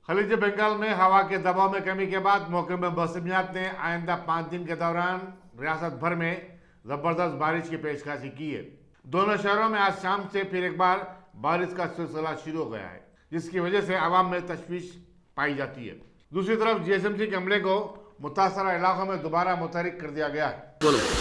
खलीज बंगाल में हवा के दबाव में कमी के बाद महकमा मौसमियात ने आइंदा 5 दिन के दौरान रियासत भर में जबरदस्त बारिश की पेशकशी की है। दोनों शहरों में आज शाम से फिर एक बार बारिश का सिलसिला शुरू हो गया है, जिसकी वजह से आवाम में तशवीश पाई जाती है। दूसरी तरफ जीएसएमसी के अमले को मुतासरा इलाकों में दोबारा मुतहरिक कर दिया गया है।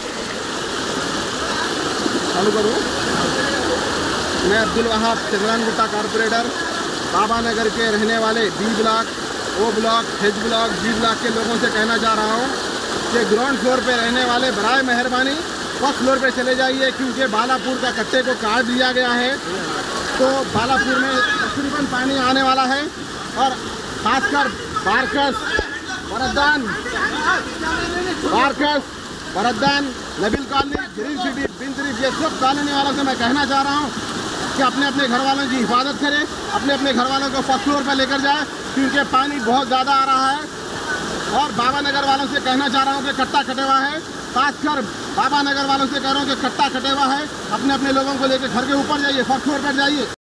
चालू करूँ। मैं अब्दुल वहाब चंद्रान गुट्टा कारपोरेटर बाबा नगर के रहने वाले B block, O block, H block, G block के लोगों से कहना चाह रहा हूँ कि ग्राउंड फ्लोर पे रहने वाले बराए मेहरबानी फर्स्ट फ्लोर पे चले जाइए, क्योंकि बालापुर का कट्टे को काट दिया गया है। तो बालापुर में तकरीबन पानी आने वाला है और खासकर बरद्दान, नबील कॉलोनी, ग्रीन सिटी, बिन शरीफ, ये सब कॉलोनी वालों से मैं कहना चाह रहा हूँ कि अपने अपने घर वालों की हिफाजत करें, अपने अपने घर वालों को फर्स्ट फ्लोर पर लेकर जाए, क्योंकि पानी बहुत ज़्यादा आ रहा है। और बाबा नगर वालों से कहना चाह रहा हूँ कि कट्टा कटे हुआ है, खासकर बाबा नगर वालों से कह रहा हूँ कि कट्टा कटे हुआ है, अपने अपने लोगों को लेकर घर के ऊपर जाइए, फर्स्ट फ्लोर पर जाइए।